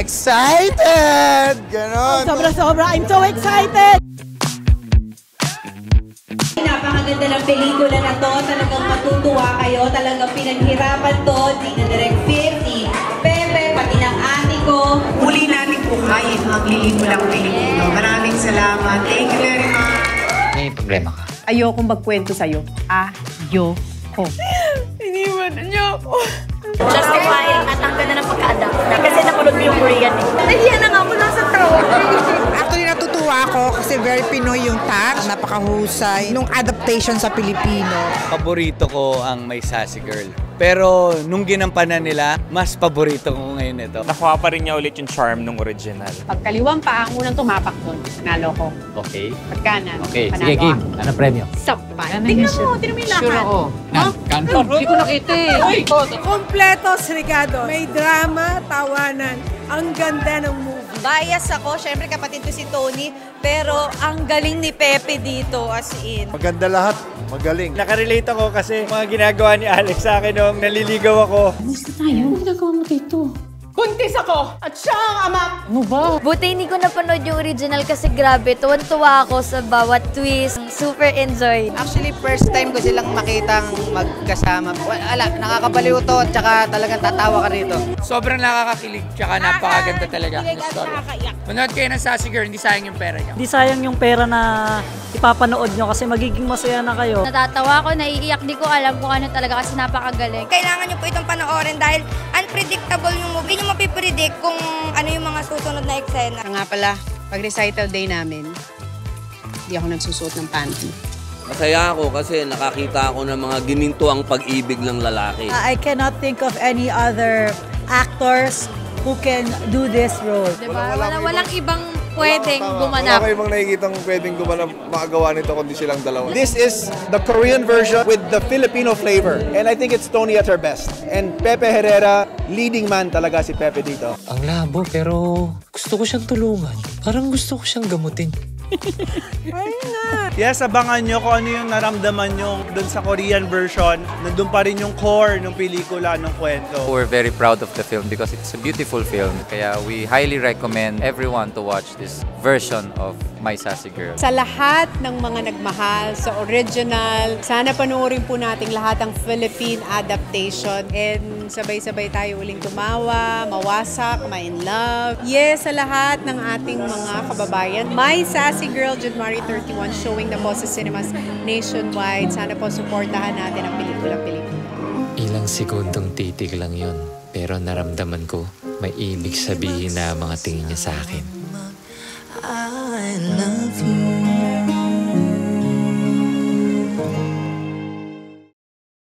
excited! Ganon. Sobra-sobra. I'm so excited! Napakaganda ng pelikula na to. Talagang matutuwa kayo. Talagang pinaghirapan to. Di na direct 50. Pepe, pati ng ate ko. Muli natin buhayin ang pelikulang Pilipino. Maraming salamat. Thank you very much. May problema ka? Ayokong magkwento sa'yo. Ayoko. Iniwanan niyo ako. Just a while at ang ganda ng pagka-adapt. Kasi napulot mo yung Korean eh. Nahiya na nga ako nasa tao. Actually, natutuwa ako kasi very Pinoy yung touch. Napakahusay nung adaptation sa Pilipino. Paborito ko ang May Sassy Girl. Pero nung ginampanan nila, mas paborito ko ngayon ito. Nakuha pa rin niya ulit yung charm nung original. Pagkaliwang pa, ang unang tumapak doon. Nalo ko. Okay. Pagkanan. Okay, sige game. Ano premyo? Sapat. Tingnan mo yung lahat. Sure ako. Kanto. Hindi ko nakita eh. Kompleto, Srigado. May drama, tawanan. Ang ganda ng movie. Bias ako. Siyempre kapatid ko si Tony. Pero ang galing ni Pepe dito as in. Maganda lahat. Magaling. Nakarelate ako kasi mga ginagawa ni Alex sa akin nung naliligaw ako. Gusto tayo. Ano ginagawa mo dito? Buntis ako at siya ang ama. Ano ba? Buti hindi ko napanood yung original kasi grabe. Tuwan-tuwa ako sa bawat twist. Super enjoy. Actually, first time ko silang makitang magkasama. Wala, nakakabaliw to at saka talagang tatawa ka rito. Sobrang nakakakilig tsaka napakaganda talaga ng story. Manood kayo ng Sassy Girl, hindi sayang yung pera niyo. Hindi sayang yung pera na ipapanood nyo kasi magiging masaya na kayo. Natatawa ako, naiiyak. Di ko alam kung ano talaga kasi napakagaling. Kailangan nyo po itong panoorin dahil unpredictable yung movie. Hindi nyo mapipredict kung ano yung mga susunod na eksena. Nga pala, pag recital day namin, hindi ako nagsusuot ng panty. Masaya ako kasi nakakita ako ng mga gininto ang pag-ibig ng lalaki. I cannot think of any other actors who can do this role. Diba? Walang ibang pwedeng gumanap. Wala ibang nakikitang pwedeng gumanap makagawa nito kundi silang dalawa. This is the Korean version with the Filipino flavor. And I think it's Tony at her best. And Pepe Herrera, leading man talaga si Pepe dito. Ang labo pero gusto ko siyang tulungan. Parang gusto ko siyang gamutin. Yes, abangan nyo kung ano yung naramdaman nyo dun sa Korean version. Nandun pa rin yung core ng pelikula, ng kwento. We're very proud of the film because it's a beautiful film. Kaya we highly recommend everyone to watch this version of My Sassy Girl. Sa lahat ng mga nagmahal sa original, sana panoorin po natin lahat ng Philippine adaptation and sabay-sabay tayo uling tumawa, mawasak, ma-in love. Yes, sa lahat ng ating mga kababayan, My Sassy Girl, January 31, showing na po sa cinemas nationwide. Sana po supportahan natin ang pelikulang Pilipino. Ilang segundong titig lang yun. Pero naramdaman ko, may ibig sabihin na mga tingin niya sa akin. I love you.